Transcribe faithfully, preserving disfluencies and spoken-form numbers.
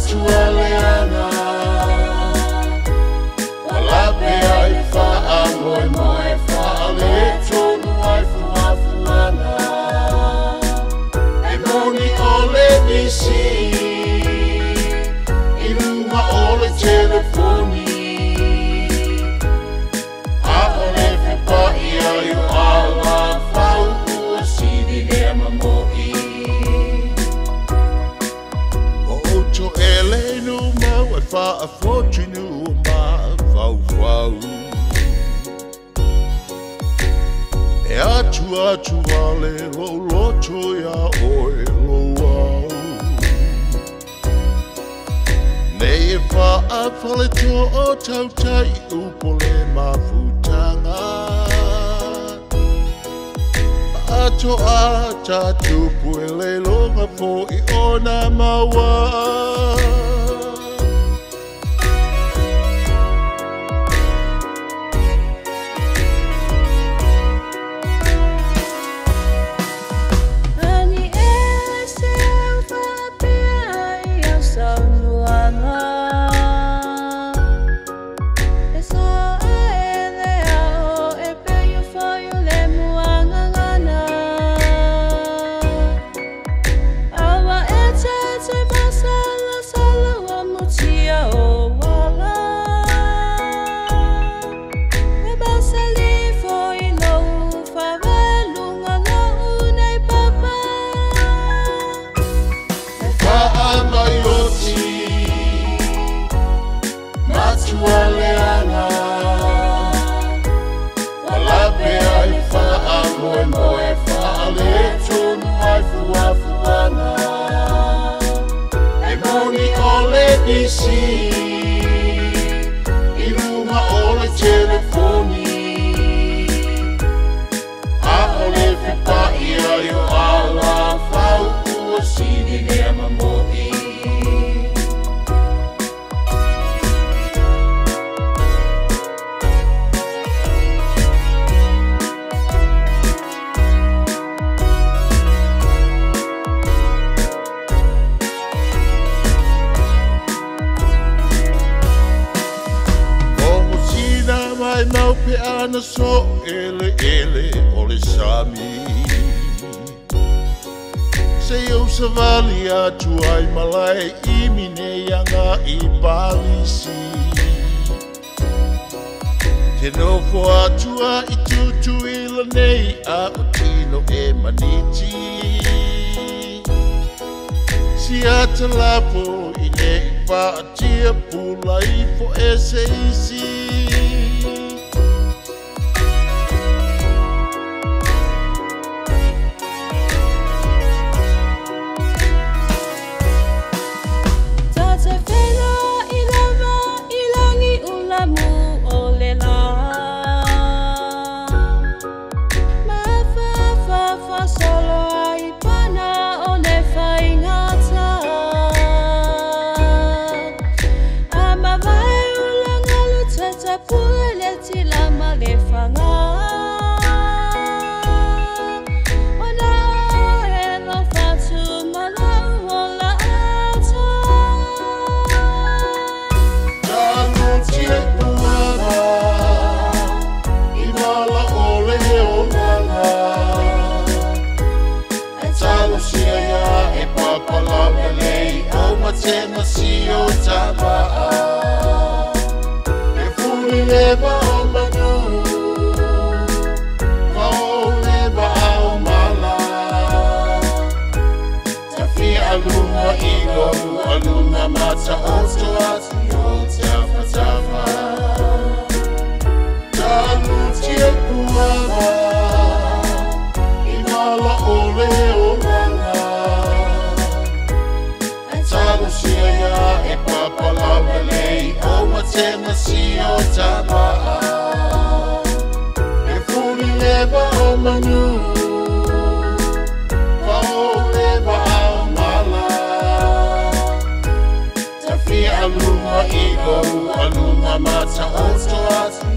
matualeana walape ai faa moe moe faa le tonu ai fuafuana e moni ole nisi iluma ole telefoni a ole fipa ia yo ala fau ua sidi le mamoi to ele no mau e fa a fortune ma fau fau e atu atu ale lo loto ya oe lo au ne e fa a fale to o tau tai upole ma futanga ato a tatu puele longa fo i ona maua matualeana walape ai faa moe moe faa le tonu ai fuafuana e moni ole nisi iluma ole telefoni a ole fipa ia yo ala fau ua sidi le mamoi mau pe ana so ele ele ole sami se eu savali atu ai malai imine yanga i palisi te no fo atu a i tutu ila nei a utino e maniti si ata lapo i nei pa atia pula i fo ese isi Tema sio tamaa e fuli leva o manu kau leva au mala tafi aluma ilo aluma mata osto atu yo tafa tafa tanu tie kuama imala ole o mala e papa lava lei o matema si o tamaa e fuli leva o manu fa o leva au mala tafi aluma ego aluma mata o stoat